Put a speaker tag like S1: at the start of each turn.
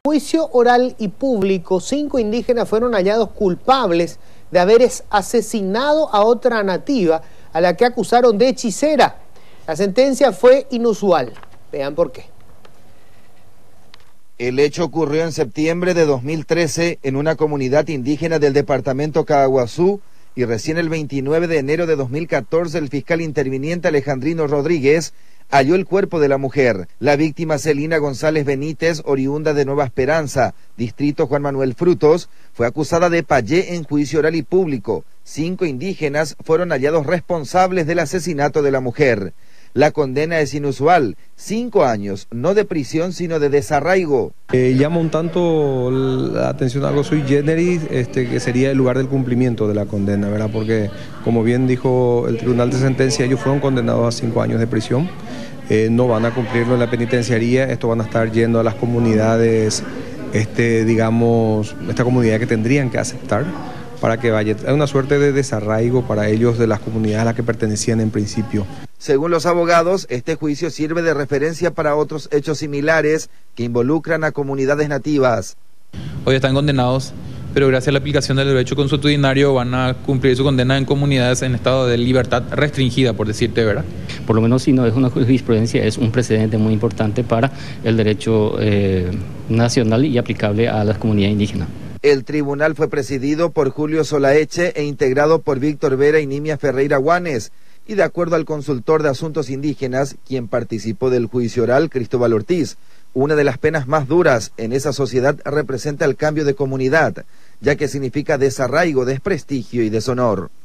S1: Juicio oral y público, 5 indígenas fueron hallados culpables de haber asesinado a otra nativa, a la que acusaron de hechicera. La sentencia fue inusual. Vean por qué.
S2: El hecho ocurrió en septiembre de 2013 en una comunidad indígena del departamento Caaguazú, y recién el 29 de enero de 2014 el fiscal interviniente Alejandrino Rodríguez halló el cuerpo de la mujer. La víctima, Celina González Benítez, oriunda de Nueva Esperanza, distrito Juan Manuel Frutos, fue acusada de payé en juicio oral y público. 5 indígenas fueron hallados responsables del asesinato de la mujer. La condena es inusual, 5 años, no de prisión, sino de desarraigo.
S3: Llama un tanto la atención algo sui generis, que sería el lugar del cumplimiento de la condena, ¿verdad? Porque, como bien dijo el tribunal de sentencia, ellos fueron condenados a 5 años de prisión. No van a cumplirlo en la penitenciaría, esto van a estar yendo a las comunidades, digamos, esta comunidad que tendrían que aceptar para que vaya. Es una suerte de desarraigo para ellos de las comunidades a las que pertenecían en principio.
S2: Según los abogados, este juicio sirve de referencia para otros hechos similares que involucran a comunidades nativas.
S4: Hoy están condenados, pero gracias a la aplicación del derecho consuetudinario van a cumplir su condena en comunidades en estado de libertad restringida, por decirte, ¿verdad?
S5: Por lo menos, si no es una jurisprudencia, es un precedente muy importante para el derecho nacional y aplicable a las comunidades indígenas.
S2: El tribunal fue presidido por Julio Solaeche e integrado por Víctor Vera y Nimia Ferreira Guanes, y de acuerdo al consultor de asuntos indígenas, quien participó del juicio oral, Cristóbal Ortiz, una de las penas más duras en esa sociedad representa el cambio de comunidad, ya que significa desarraigo, desprestigio y deshonor.